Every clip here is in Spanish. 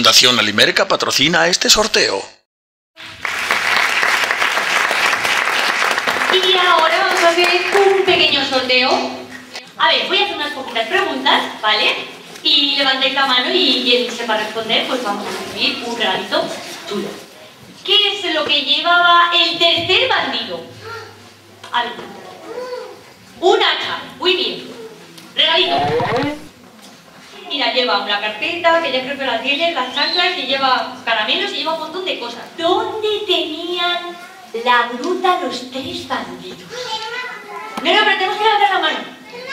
Fundación Alimerca patrocina este sorteo. Y ahora vamos a hacer un pequeño sorteo. A ver, voy a hacer unas poquitas preguntas, ¿vale? Y levantáis la mano y quien sepa responder, pues vamos a recibir un regalito chulo. ¿Qué es lo que llevaba el tercer bandido? A ver. Un hacha. Muy bien. Regalito. Mira, lleva una carpeta, que ya creo que la tiene, las chanclas, y lleva caramelos y lleva un montón de cosas. ¿Dónde tenían la gruta los tres bandidos? No, pero tenemos que levantar la mano.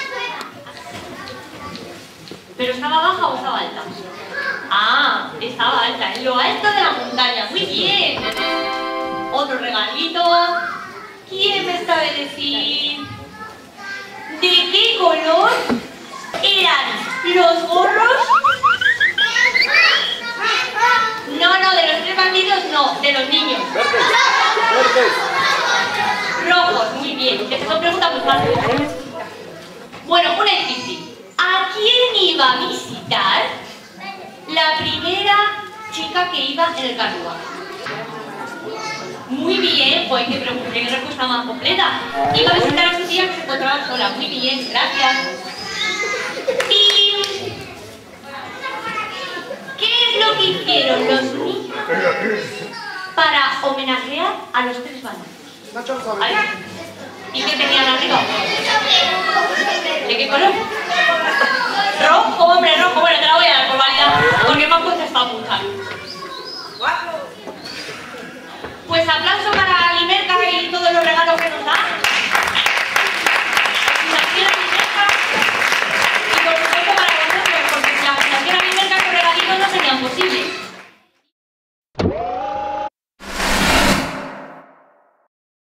¿Pero estaba baja o estaba alta? Ah, estaba alta, en lo alto de la montaña. Muy bien. Otro regalito. ¿Quién me sabe decir de qué color eran los gorros? No, de los tres bandidos no, de los niños. Rojos, muy bien. Que son preguntas muy fáciles. Bueno, una difícil. ¿A quién iba a visitar la primera chica que iba en el carruaje? Muy bien, pues qué respuesta más completa. Iba a visitar a su tía que se encontraba sola. Muy bien, gracias. ¿Y qué es lo que hicieron los niños para homenajear a los tres bandidos? ¿Y qué tenían arriba? ¿De qué color? Rojo, hombre, rojo. Bueno, te la voy a dar por válida porque me han contestado muchas. Pues aplauso para Alimerca y todos los regalos que nos da.